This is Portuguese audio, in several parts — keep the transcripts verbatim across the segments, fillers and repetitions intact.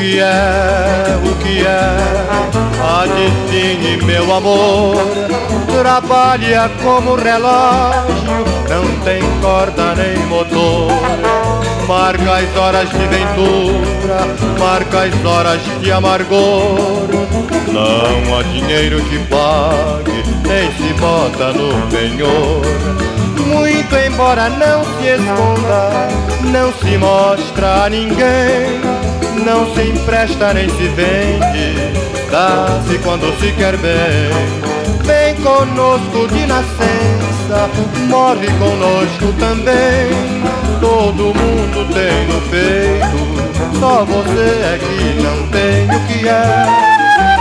que é, o que é? Adivinhe, meu amor. Trabalha como relógio, não tem corda nem motor. Marca as horas de ventura, marca as horas de amargor. Não há dinheiro que pague, nem se bota no penhor. Muito embora não se esconda, não se mostra a ninguém, não se empresta nem se vende, dá-se quando se quer bem. Vem conosco de nascença, morre conosco também. Todo mundo tem no peito, só você é que não tem o que é.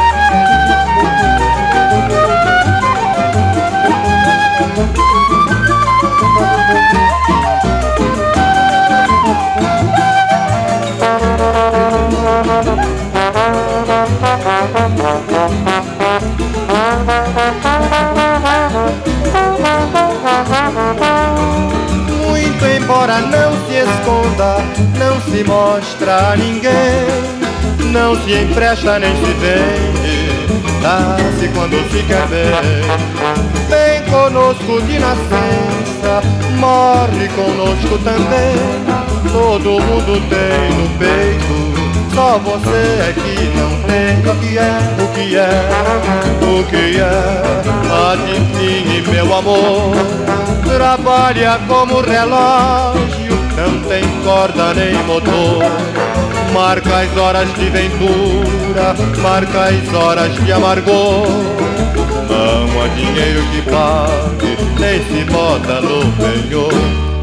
Muito embora não se esconda, não se mostra a ninguém, não se empresta nem se vende, dá-se quando se quer bem. Vem conosco de nascença, morre conosco também. Todo mundo tem no peito, só você é que não tem. O que é, o que é, o que é? Adivinhe, meu amor. Trabalha como relógio, não tem corda nem motor. Marca as horas de ventura, marca as horas de amargor. Não há dinheiro que pague, nem se bota no penhor.